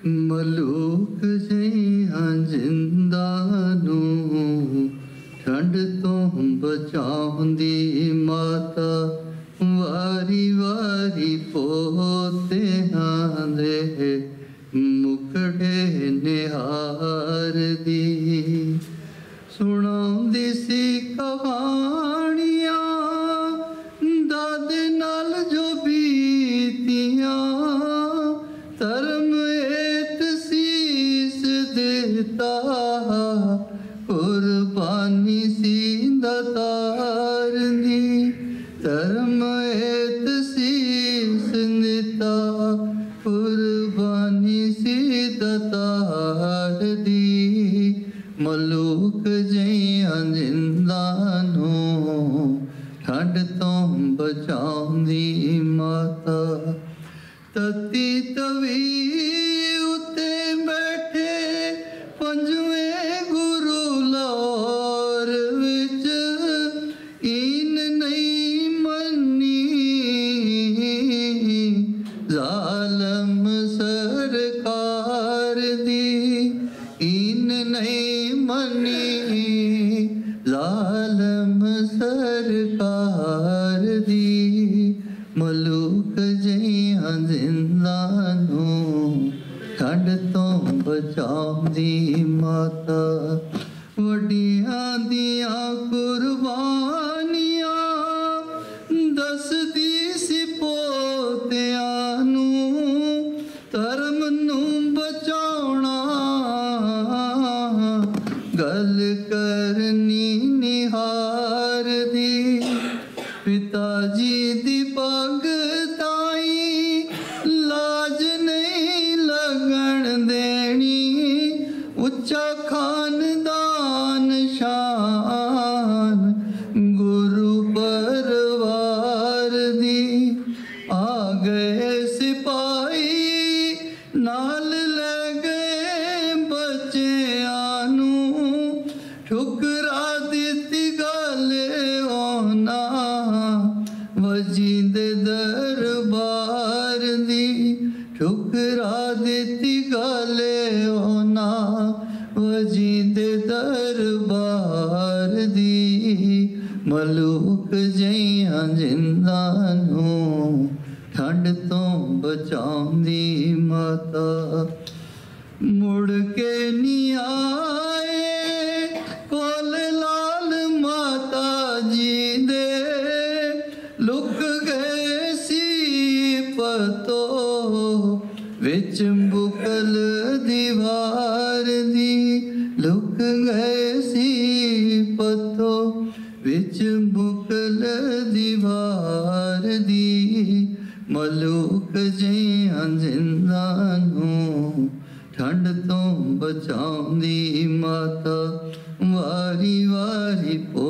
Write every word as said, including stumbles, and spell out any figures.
ਮਲੂਕ ਜਿਹਾਂ ਜਿੰਦਾ ਨੂੰ ਠੰਡ ਤੋਂ ਬਚਾਉਂਦੀ ਮਾਤਾ ਵਾਰੀ ਵਾਰੀ ਪੋਤਿਆਂ ਦੇ ਮੁਕੜੇ ਨਿਹਾਰਦੀ ਸੁਣਾਉਂਦੀ ਸੀ ਕਹਾਣੀਆਂ ਦਾਦੇ ਨਾਲ ਜੋ ਬੀਤੀਆਂ ਧਰਮ ਏਤ ਸੀਸ ਦਿੱਤਾ ਕੁਰਬਾਨੀ ਸੀ ਦਾਤਾਰ ਦੀ ਧਰਮ ਏਤ ਸੀਸ ਦਿੱਤਾ ਕੁਰਬਾਨੀ ਸੀ ਦਾਤਾਰ ਦੀ ਮਲੂਕ ਜਿਹਾਂ ਜਿੰਦਾ ਨੂੰ ਠੰਡ ਤੋਂ ਬਚਾਉਂਦੀ ਮਾਤਾ ਤਤੀ ਤਵੀ ਉੱਤੇ ਬੈਠੇ ਪੰਜਵੇਂ ਗੁਰੂ ਲਾਹੌਰ ਵਿੱਚ ਈਨ ਨਹੀਂ ਮੰਨੀ ਜ਼ਾਲਮ ਸਰਕਾਰ ਦੀ ਈਨ ਨਹੀਂ ਮੰਨੀ ਜ਼ਾਲਮ ਸਰਕਾਰ ਦੀ ਮਲੂਕ ਜਿਹਾਂ ਜਿੰਦਾ ਨੂੰ ਠੰਡ ਤੋਂ ਬਚਾਉਂਦੀ ਮਾਤਾ ਵੱਡੀਆਂ ਦੀਆਂ ਕੁਰਬਾਨੀਆਂ ਦੱਸਦੀ ਸੀ ਪੋਤਿਆਂ ਨੂੰ ਧਰਮ ਨੂੰ ਬਚਾਉਣਾ ਗੱਲ ਕਰਨੀ ਨਿਹਾਰਦੀ ਪਿਤਾ ਜੀ ਦੀ ਪੱਗ ਤਾਈ ਲਾਜ ਨਹੀਂ ਲੱਗਣ ਦੇਣੀ ਉੱਚਾ ਖਾਨਦਾਨ ਸ਼ਾਨ ਗੁਰੂ ਪਰਵਾਰ ਦੀ ਆ ਗਏ ਸਿਪਾਹੀ ਨਾਲ ਲੈ ਗਏ ਬੱਚਿਆਂ ਨੂੰ ਠੁਕਰਾ ਦਿੱਤੀ ਗੱਲ ਉਹਨਾਂ ਵਜੀਦੇ ਦਰਬਾਰ ਦੀ ਠੁਕਰਾ ਦਿੱਤੀ ਗੱਲ ਉਹਨਾਂ ਵਜੀਦੇ ਦਰਬਾਰ ਦੀ ਮਲੂਕ ਜਿਹਾਂ ਜਿੰਦਾ ਨੂੰ ਠੰਡ ਤੋਂ ਬਚਾਉਂਦੀ ਮਾਤਾ ਮੁੜ ਕੇ ਨੀ ਆਏ ਕੋਲ ਲਾਲ ਮਾਤਾ ਜੀ ਦੇ ਲੁਕ ਗਏ ਸੀ ਪਤੋ ਵਿੱਚ ਬੁਕਲ ਦੀਵਾਰ ਦੀ ਲੁਕ ਗਏ ਸੀ ਪਤੋ ਵਿੱਚ ਬੁਕਲ ਦੀਵਾਰ ਦੀ ਮਲੂਕ ਜਿਹਾਂ ਜਿੰਦਾ ਨੂੰ ਠੰਡ ਤੋਂ ਬਚਾਉਂਦੀ ਮਾਤਾ ਵਾਰੀ ਵਾਰੀ